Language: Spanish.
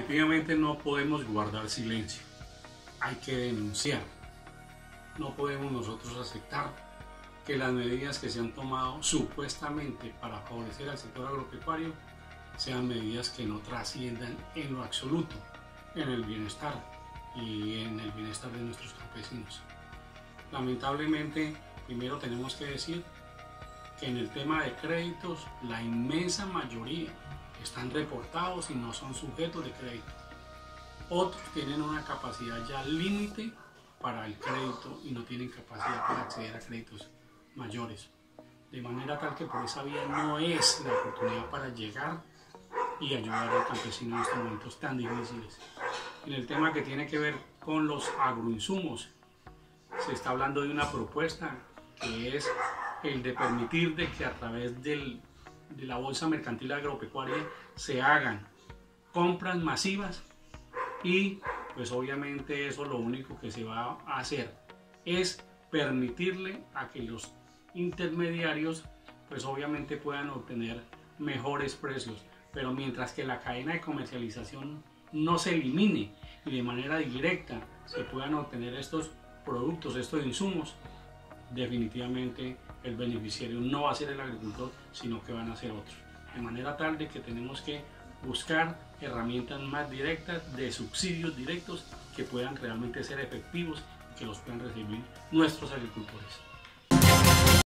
Definitivamente no podemos guardar silencio, hay que denunciar. No podemos nosotros aceptar que las medidas que se han tomado supuestamente para favorecer al sector agropecuario sean medidas que no trasciendan en lo absoluto en el bienestar y en el bienestar de nuestros campesinos. Lamentablemente, primero tenemos que decir que en el tema de créditos la inmensa mayoría están reportados y no son sujetos de crédito. Otros tienen una capacidad ya límite para el crédito y no tienen capacidad para acceder a créditos mayores. De manera tal que por esa vía no es la oportunidad para llegar y ayudar al campesino en estos momentos tan difíciles. En el tema que tiene que ver con los agroinsumos, se está hablando de una propuesta que es el de permitir de que a través de la bolsa mercantil agropecuaria se hagan compras masivas y pues obviamente eso lo único que se va a hacer es permitirle a que los intermediarios pues obviamente puedan obtener mejores precios, pero mientras que la cadena de comercialización no se elimine y de manera directa se puedan obtener estos productos, estos insumos, definitivamente el beneficiario no va a ser el agricultor, sino que van a ser otros. De manera tal de que tenemos que buscar herramientas más directas de subsidios directos que puedan realmente ser efectivos y que los puedan recibir nuestros agricultores.